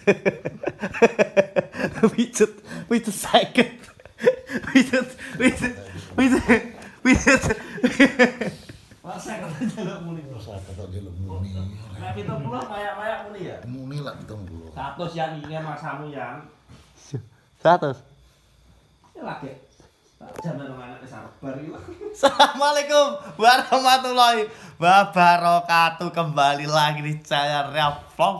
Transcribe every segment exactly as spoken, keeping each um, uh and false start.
Pijet, pijet seket. Pijet, pijet, pijet, pijet. Pak saya kata jaluk muni. Saya kata jaluk muni. Nek pitung puluh kayak-kayak muni ya? Muni lah pitung puluh. Satu yang ingin masamu yang Seratus. ya lagi. Tak jaman anak sabar iki. Assalamualaikum warahmatullahi wabarakatuh. Kembali lagi di channel Vlog.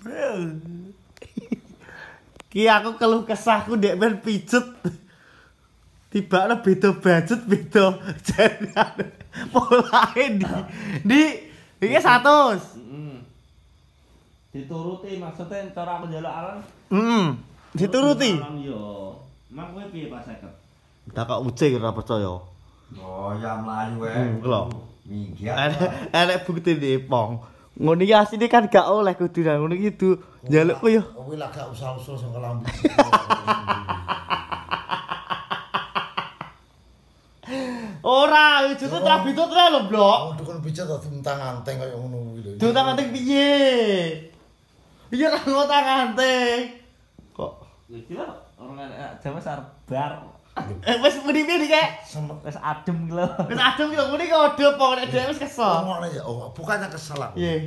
Ki aku keluh kesahku ndek men pijet. Tibane beda budget, beda jalan. Polahe di di iki seratus. Heeh. Dituruti maksudnya cara aku njaluk alang. Heeh. Dituruti. Alang yo. Mak kowe piye Pak seket? Tak kok ucing ora percaya. Oh, ya mlayu wae. Hmm, lho. Minggat. Enek enek bukti Depong. Ngono iki asline kan gak oleh kudu nang ngono iki du njalukku yo. Kowe lah gak usah usul sing kelambi. Ora, itu tak bitut ra lho, Blok. Oh, dukun pijet to tuntang-anteng kaya ngono kuwi lho. Tuntang-anteng piye? Iya ra ngotang-anteng. Kok Iki lho orang anak Jawa sarbar. eh wis muni piye iki? Semet. Wis adem iki lho. Wis adem yo muni kode apa nek dhewe wis kesel. Ngono ya. Oh, bukannya kesel aku. Piye?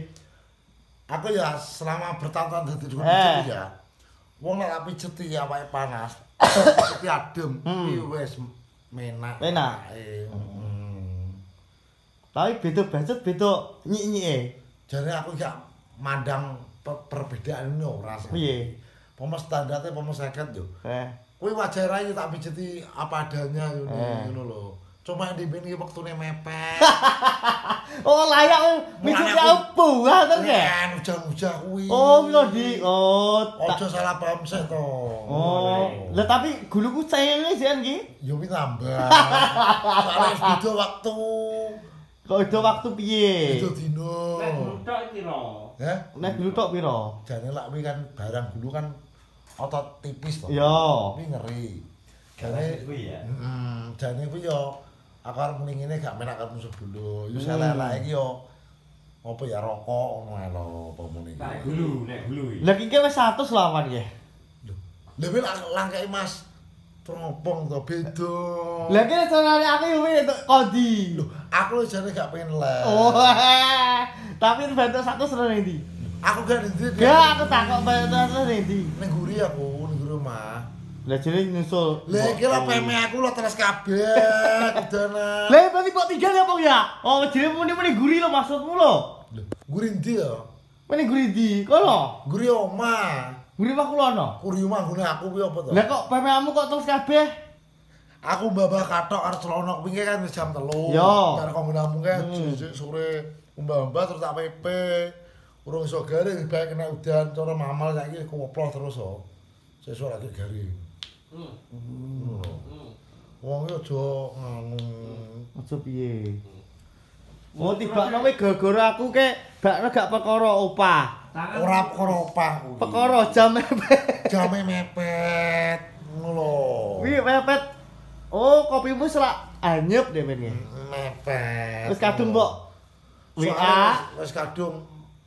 Aku ya selama bertahun-tahun dadi dukun Eh. pijet ya. Wong nek pijeti awake panas, pijeti adem, iki wis menak. Menak. Eh, hmm. Tapi beda budget, beda nyik-nyike. Jare aku gak mandang per perbedaan ini ora sih. Piye? Pomo standarte pomo seket yo. Eh. Kuwi wajar ae tak pijeti apa adanya ngono Eh. ngono lho. Cuma di ben iki wektune mepet. Oh, layak mijet opo ha to ya? Kan ujang-ujang kuwi. Oh, piro Dik? Oh, tak Ojo salah paham sik to. Oh, lah tapi guluku sayangnya sian ki. Yo wi tambah. Soale wis beda waktu. Kok itu waktu piye? Beda dino. Nek nuntuk iki lho. Heh, Nek dulu tok piro? jane lak kuwi kan barang dulu kan otot tipis to. Iya. Kuwi ngeri. Jane Jane kuwi ya. heeh, jane kuwi yo aku arep muni ngene gak menak karo musuh dulu. Yo Hmm. salah-salah iki yo apa ya rokok ngono ae lho apa muni. Nek gulu, nek gulu iki. Lah iki wis seratus lawan ya. Lha kuwi langkai Mas teropong to beda. Lah iki carane aku yo entuk kodi. Lho, aku lho jane gak pengen les. Oh. Tapi bantu seratus nang ndi? Aku gak ndi. Gak aku takok bantu seratus nang ndi. Ning guri aku, ning guri omah. Lah jane nyusul. Lah iki lho P M aku lho terus kabeh kudana. Lah berarti kok tiga ya, Pong ya? Oh, jane muni-muni guri lo maksudmu lo. Lho, guri ndi ya? Muni guri di, kono. Guri omah. Guri pak kulono. Guri omah gune aku kuwi apa to? Lah kok P M-mu kok terus kabeh? Aku babah katok arep celana kuwi kan wis jam telu. Yo. Karo kanggo nampung kan Hmm. sik sore mbah-mbah terus tak P P. Urung iso garing bae kena udan cara mamal saiki koploh terus kok. Sesuk lagi garing. Hmm. Ngono. Hmm. Wong iki aja nganu. Aja piye? Oh, tibakno kowe gara-gara aku ke bakno gak perkara opah. Tangan Ora perkara opah kuwi. Perkara jam mepet. Jame mepet. Ngono lho. Wih, mepet. Oh, kopimu selak anyep deh men. Mepet. Terus kadung mbok W A. Soalnya wis kadung.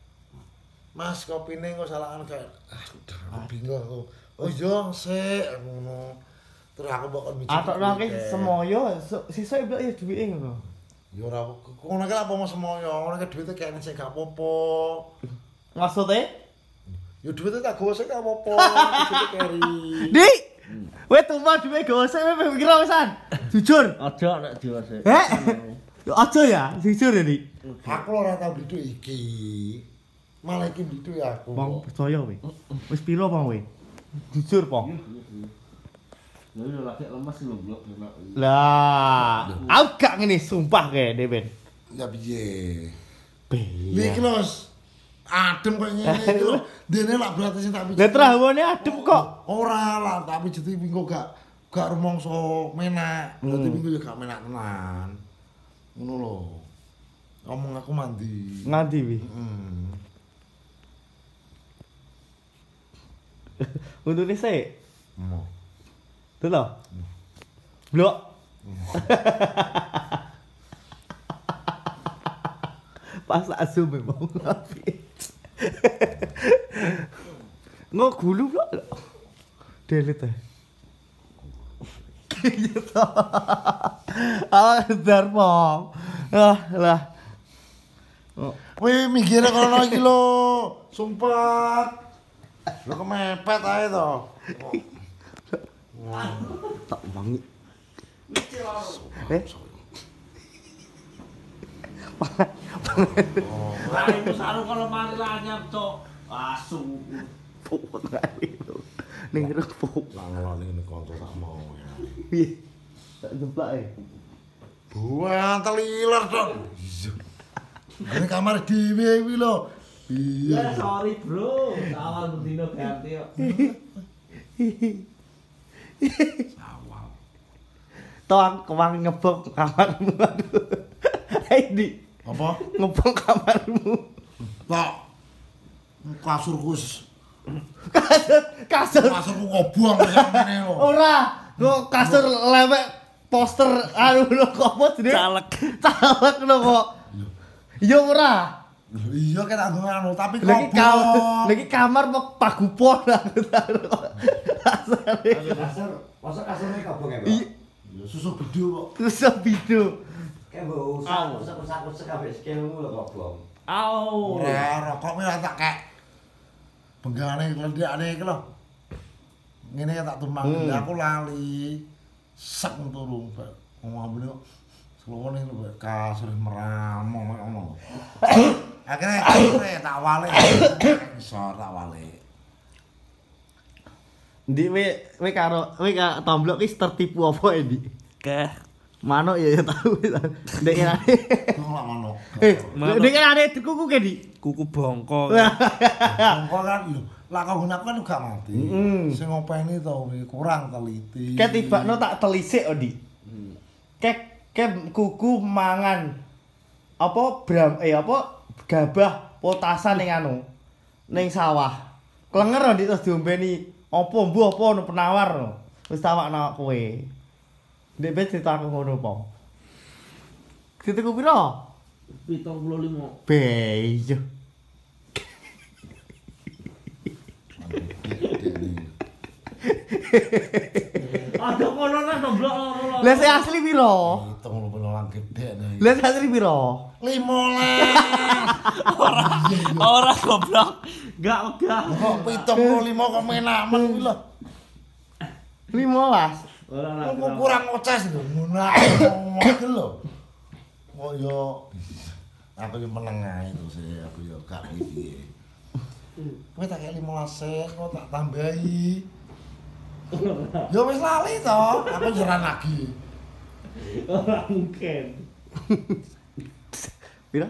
Mas kopine kok salahan gak. Ah, udah aku bingung aku. Oh iya, sik ngono. Terus aku mbok kon mijik. Atokno ke semoyo, sesuk mbok ya duwike ngono. Ya ora ngono ki apa mau semoyo, ngono ki duwite kene sik gak apa-apa. Maksudnya? Ya duwite tak gowo sik gak apa-apa. Duwite keri. Dik. Kowe tumpah duwe gosek kowe mikir pisan. Jujur. Aja nek diwase. Heh. Yo aja ya, jujur ya, Dik. Aku ora tau blidhu iki. Malah iki blidhu ya aku. Bang percaya kowe. Wis piro, Bang kowe? Jujur, Bang. Lha yo lagi lemes lho, Blok. Lah, aku gak ngene sumpah kae, Dewen. Ya piye? Piye? Lha iki lho, Mas. Adem kok ngene iki lho. Dene lak berarti sing tak pijit. Lah trawane adem kok. Ora lah, tak pijeti minggu gak gak rumangsa menak. Berarti Hmm. minggu ya gak menak tenan. Ngono lho. Ngomong aku mandi. Nganti wi. Hmm. Untune sik. Mo. Dulu. Blok. Pas tak zoom memang. Ngo gulu lho. Delete. Gitu. Ah, darmo. Ah, lah. Wih, mikirnya kono iki lho. Sumpah. Lho kemepet ae to. Tak wangi. Eh. Lah iku sarung kalau mari lanyap cok. Asu. Puk itu. Ning repuk. Lah ngeloni ngene kanca tak mau ya. Piye? Tak jeblak e. Buang teliler tok. Ini kamar dhewe kuwi lho. Ya Iya. sorry bro, awal bendino ganti kok. Awal. Toang kewang ngebok kamarmu. Hei di Apa? ngebok kamarmu. Tok. Kasurku wis Kasur kasur kasurku kobong wis ngene lho. ora. Kok kasur lewek poster anu lho kok apa jenenge? Caleg. Caleg lho kok. Ya ora. Lho iya kan aku anu tapi Lagi kamar, kobong. lagi kamar mau pagupon aku taruh. Kasur, masa kasurnya kabung ya, Bro? Iya, Ya susu bidu kok. terus bidu. Kayak mbok usah, usah-usah kabeh skillmu lho kabung. Au. Ora rokok mi tak kek. Benggane glendhekane iki lho. Ngene tak tumbang Hmm. aku lali. Sek turu. Ngomong kok selone lho kasur meramong ngono. Akhirnya akhirnya tak wale. Iso tak wale. Ndi we we karo we karo tomblok ki tertipu apa ya, Di? Keh. Manuk ya ya tahu. Ndek ngene. Kok lak manuk. Eh, ndek ngene dikuku ke, Di? Kuku bongko. Kok kan lho, lak kanggo aku kan gak mati. Mm. Sing ngopeni to kuwi kurang teliti. Ke tibakno tak telisik, oh, Di. Ke ke kuku mangan apa bram eh apa gabah potasan ning anu ning sawah. Klenger oh, Di terus diombeni apa mbuh apa ono penawar no. Wis tawakno kowe. Ndek ben cerita aku ngono apa? Dituku piro? pitung puluh lima. Be iya. Ada kono nang domblok loro. Lah sing asli piro? Hitung lu penulang gede nih. Lah sing asli piro? limolas. Ora goblok. Enggak enggak. Kok pitung puluh lima kok menamen kuwi lho. limolas. Ora ora. Kok kurang oces lho. Ngono aku lho. Kok yo aku yo meneng ae to sih, aku yo gak piye. Kowe tak kek limolas e, kok tak tambahi. Yo wis lali to, aku jeran lagi. Ora mungkin. Piro?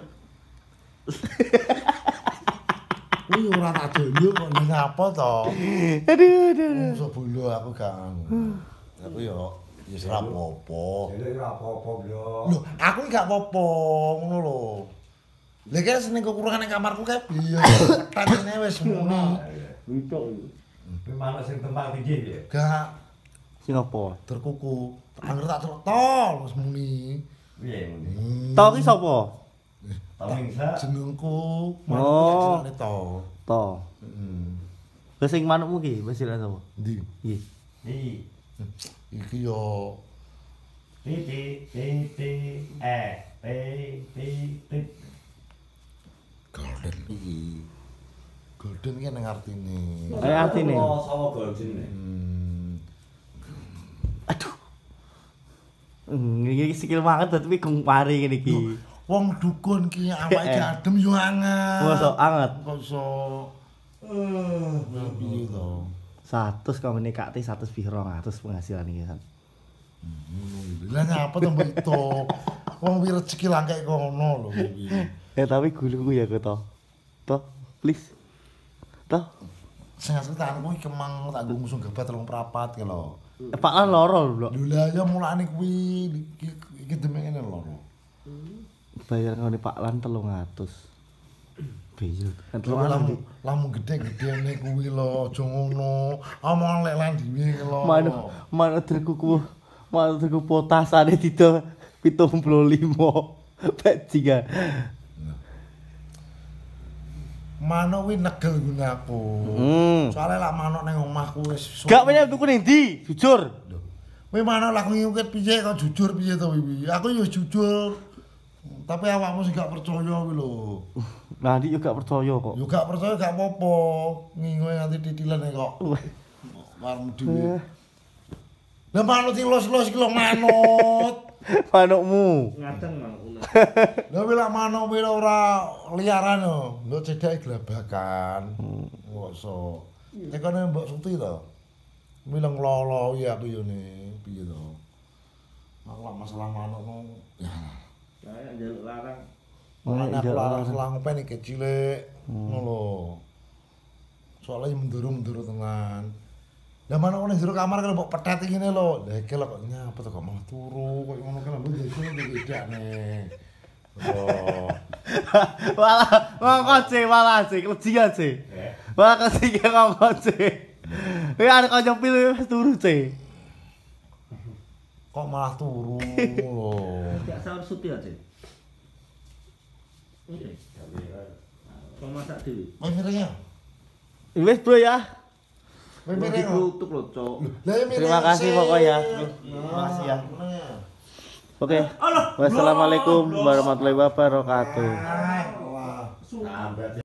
Kuwi ora tak dulu kok nyapa to. Aduh, aduh. aduh. Musuh bulu aku gak anu. Aku yo wis ora apa-apa. Jadi ora apa-apa, Bro. Lho, aku iki gak apa-apa ngono lho. Lha kira seneng kekurangan ning kamarku kae piye? Petane wis muni. Lucu. Kuwi manuk sing tempat tinggi ya. Gak Sing apa? terkuku. Angger tak celok tol wis muni. Piye ngene? Hmm. To ki sapa? Tamingsa. Jenengku Oh. jenenge to. To. Heeh. Lah sing manukmu ki wis ora sapa? Ndi? Iki. Di. Iki yo Titik, titik, eh, titik, titik. golden iki. Golden ki nang artine. Eh artine. Oh, sawo golden. Hmm. Aduh. Ini sikil banget tapi kung pari ngene iki. Wong dukun ki awake adem yo anget. Mosok anget. Kok iso eh piye to? seratus kamu nikati seratus piro ratus penghasilan iki kan. Lah nyapa to mbok itu? Wong wi rezeki langkek kono lho iki. Eh tapi guluku ya kok to. To, please. To. Sing asli tak kuwi kemang tak nggo musuh gebat telung prapat ki lho. Pak lan loro lho. Lho lah ya mulane kuwi iki iki demi ngene lho. Bayar ngene Pak Lan telung atus. Beyel. Kan telung Lamu atus. lamu gede-gedene kuwi lho, aja ngono. Omong lek lan dhewe lho. Mana mana terkuku mana terkuku potasane dito pitung puluh lima. Bajingan. manuk kuwi negel gune aku. Hmm. Soale lak manuk ning omahku wis Gak punya tuku ning ndi? Jujur. Kowe manuk lak ngikut piye kok jujur piye to Wiwi? Aku yo jujur. Tapi awakmu sing gak percaya kuwi lho. Nah, ndi yo gak percaya kok. Yo gak percaya gak apa-apa. Ngingoe nganti titilan kok. Warmu dhewe. Lah manut ilus-ilus iki lho manut. Manukmu. Ngaceng manukku. Lah wila manuk wila ora liaran lho. Lho cedhake glabakan. Ngoso. Tekane Mbok Suti to. Wila nglolo ya aku yo ne. Piye to? Masalah masalah manuk no. Ya. Kayak njaluk larang. Mana larang selang pen iki cilik. Ngono lho. Soale menduru-menduru tenan. Lah manuk ning jero kamar kalau mbok petet ngene lho. Lah iki lho kok nyapa to kok malah turu kok ngono kan lho iki bedane. Oh. Malah ngongkon sih, malah sih, kelejian sih. Malah kesini ngongkon sih. Ini ada kau nyempil wis turu sih. Kok malah turu lho. Gak sahur Suti aja. Oke. Kau masak dhewe. Main mirengnya. Wis bro ya. Main Mau mireng. ditutup lho, Cok. Lah ya mireng. Terima kasih pokoknya. Terima kasih ya. Oke. Wassalamualaikum warahmatullahi wabarakatuh. Wah.